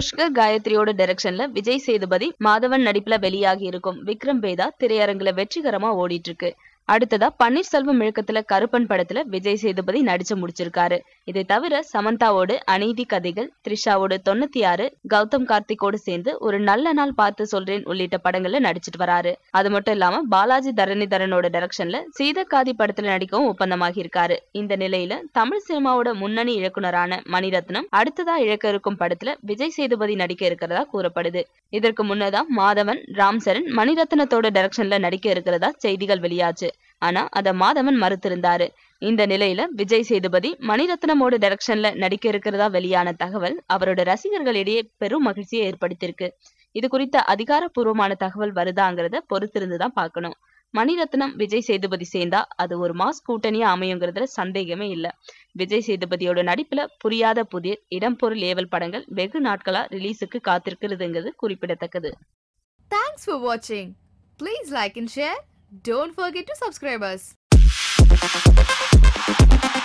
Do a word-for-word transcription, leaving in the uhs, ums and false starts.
புஷ்கர் காயத்ரியோட டைரக்ஷன்ல விஜய் சேதுபதி மாதவன் நடிப்புல வெளியாகி இருக்கும் விக்ரம் வேதா திரையரங்குல வெற்றிகரமா ஓடிட்டு இருக்கு. அடுத்ததா பன்னீர்செல்வம் இயக்கத்துல கருப்பன் படத்துல விஜய் சேதுபதி நடிச்சு முடிச்சிருக்காரு. இதை தவிர சமந்தாவோடு அநீதி கதைகள், த்ரிஷாவோடு தொண்ணூத்தி ஆறு, கௌதம் கார்த்திகோடு சேர்ந்து ஒரு நல்ல நாள் பார்த்து சொல்றேன் உள்ளிட்ட படங்கள்ல நடிச்சிட்டு வராரு. அது மட்டும் இல்லாம பாலாஜி தரணிதரனோட டைரக்ஷன்ல சீதக்காதி படத்துல நடிக்கவும் ஒப்பந்தமாகி இருக்காரு. இந்த நிலையில தமிழ் சினிமாவோட முன்னணி இயக்குனரான மணிரத்னம் அடுத்ததா இழக்க இருக்கும் படத்துல விஜய் சேதுபதி நடிக்க இருக்கிறதா கூறப்படுது. இதற்கு முன்னதான் மாதவன், ராம் சரண் மணிரத்னத்தோட டைரக்ஷன்ல நடிக்க இருக்கிறதா செய்திகள் வெளியாச்சு. ஆனா அத மாதவன் மறுத்திருந்தாரு. இந்த நிலையில விஜய் சேதுபதி மணிரத்னமோட டைரக்ஷன்ல நடிக்க இருக்கிறதா வெளியான தகவல் அவரோட ரசிகர்களிடையே பெரும் மகிழ்ச்சியை ஏற்படுத்தியிருக்கு. இது குறித்த அதிகாரப்பூர்வமான தகவல் வருதாங்கிறத பொறுத்திருந்துதான் பார்க்கணும். மணிரத்னம் விஜய் சேதுபதி சேர்ந்தா அது ஒரு மாஸ் கூட்டணியா அமையுங்கிறதுல சந்தேகமே இல்ல. விஜய் சேதுபதியோட நடிப்புல புரியாத புதிர், இடம் பொருள் ஏவல் படங்கள் வெகு நாட்களா ரிலீஸுக்கு காத்திருக்கிறதுங்கிறது குறிப்பிடத்தக்கது. Thanks for watching. Please like and share. Don't forget to subscribe us.